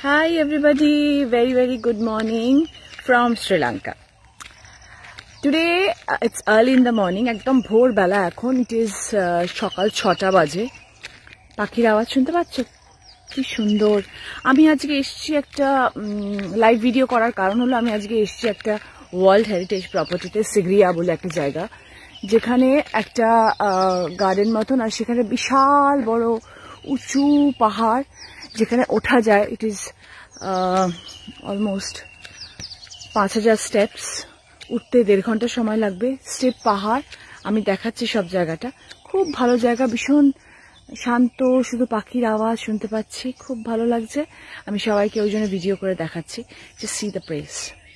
Hi everybody, very good morning from Sri Lanka. Today it's early in the morning, একদম ভোরবেলা এখন। It is সকাল 6টা বাজে। পাখির আওয়াজ শুনতে পাচ্ছ? কি সুন্দর। আমি আজকে এসেছি একটা লাইভ ভিডিও করার কারণ হলো আমি আজকে এসেছি একটা ওয়ার্ল্ড হেরিটেজ প্রপার্টিতে, সিগরিয়া বলে একটা জায়গা, যেখানে একটা গার্ডেন মতন, আর সেখানে বিশাল বড় উঁচু পাহাড় যেখানে ওঠা যায়। ইট ইজ অলমোস্ট 5000 স্টেপস, উঠতে 1.5 ঘন্টা সময় লাগবে। স্টেপ পাহাড়, আমি দেখাচ্ছি সব জায়গাটা। খুব ভালো জায়গা, ভীষণ শান্ত, শুধু পাখির আওয়াজ শুনতে পাচ্ছি, খুব ভালো লাগছে। আমি সবাইকে ওই জন্য ভিডিও করে দেখাচ্ছি। Just see the place.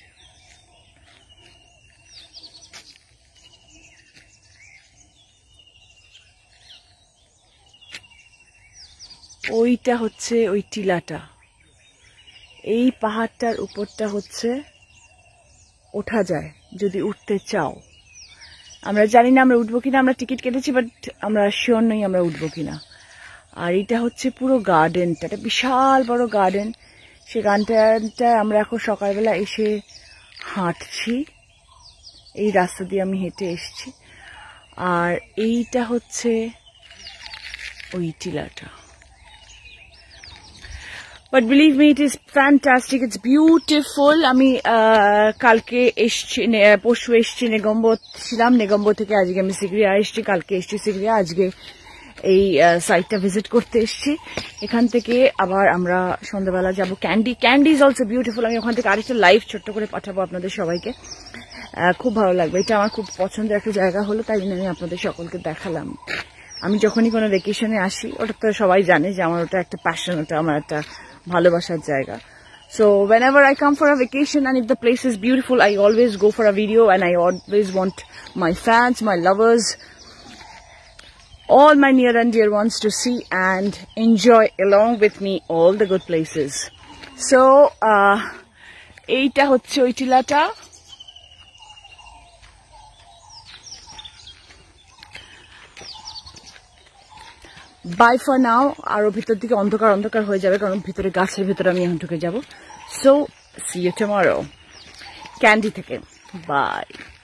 ওইটা হচ্ছে ওই টিলাটা, এই পাহাড়টার উপরটা হচ্ছে ওঠা যায় যদি উঠতে চাও। আমরা জানি না আমরা উঠবো কিনা, আমরা টিকিট কেটেছি বাট আমরা শিওর নই আমরা উঠবো কিনা। আর এটা হচ্ছে পুরো গার্ডেনটা, একটা বিশাল বড় গার্ডেন। সে গার্ডেনটা আমরা এখন সকালবেলা এসে হাঁটছি, এই রাস্তা দিয়ে আমি হেঁটে এসেছি। আর এইটা হচ্ছে ওই টিলাটা। But believe me, it is fantastic. It's beautiful. আমি কালকে এসছি, পরশু এসছি নেগম্বো ছিলাম, নেগম্বো থেকে আজকে আমি সিগরিয়া এসছি। কালকে এসছি সিগরিয়া, আজকে এই সাইটটা ভিজিট করতে এসছি। এখান থেকে আবার আমরা সন্ধ্যাবেলা যাবো Kandy. Kandy is also beautiful. আমি ওখান থেকে আরেকটা লাইভ ছোট্ট করে পাঠাবো আপনাদের সবাইকে, খুব ভালো লাগবে। এটা আমার খুব পছন্দের একটা জায়গা হলো, তাই জন্য আমি আপনাদের সকলকে দেখালাম। আমি যখনই কোনো ভেকেশনে আসি, ওটা তো সবাই জানে যে আমার ওটা একটা প্যাশন, ওটা আমার একটা ভালোবাসার জায়গা। So whenever I come for a vacation and if the place is beautiful, I always go for a video and I always want my fans, my lovers, all my near and dear ones to see and enjoy along with me all the good places. So এইটা হচ্ছে ওই টিলাটা। By for now. আরো ভিতর দিকে অন্ধকার হয়ে যাবে, কারণ ভিতরে গাছের ভিতরে আমি এখন ঢুকে যাবো। So see you tomorrow Kandy থেকে। বাই।